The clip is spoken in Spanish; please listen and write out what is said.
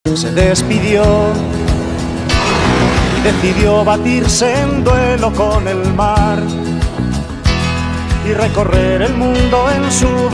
Se despidió y decidió batirse en duelo con el mar y recorrer el mundo en su